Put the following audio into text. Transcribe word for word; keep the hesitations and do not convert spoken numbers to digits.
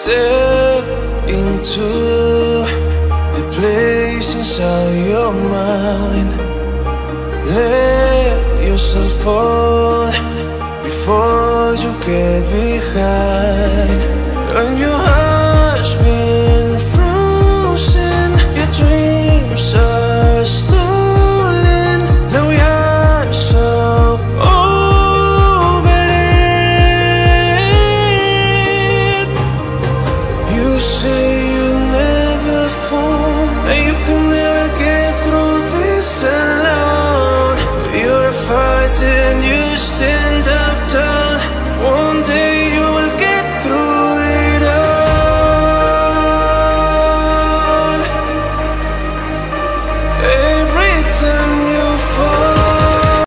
step into the place inside your mind. Let yourself fall before you get behind. Learn your